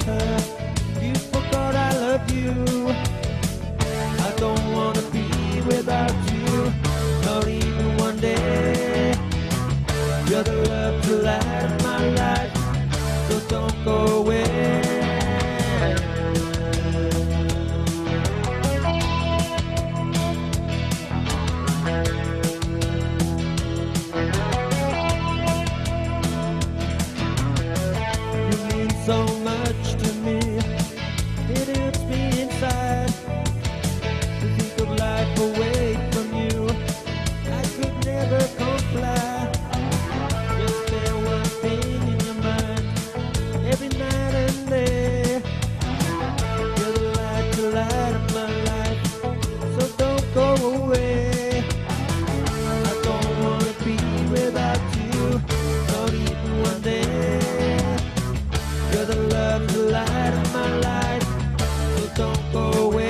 her. You forgot I love you. I don't wanna be without you, not even one day. You're the love to light my life, so don't go away. So much to me, it hurts me inside to think of life away from you. I could never comply. Just there one thing in your mind every night and day. You're the light of my life, so don't go away. I don't wanna be without you, not even one day. You're the love, the light of my life, so don't go away.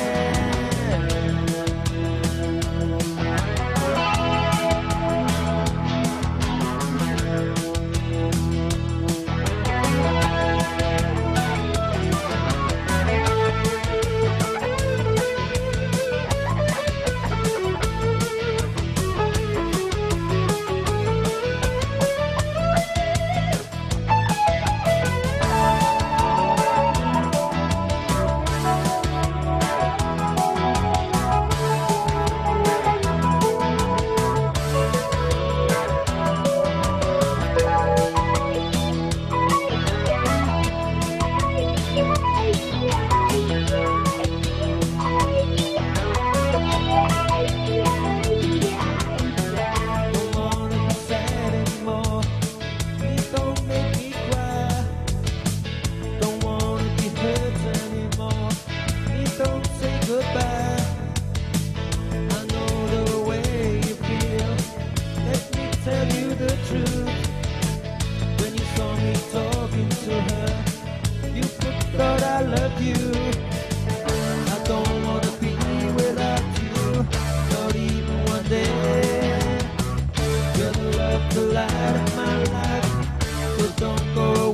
Don't say goodbye. I know the way you feel. Let me tell you the truth. When you saw me talking to her, you forgot I loved you. I don't wanna be without you, not even one day. You're the love, the light of my life, so don't go away.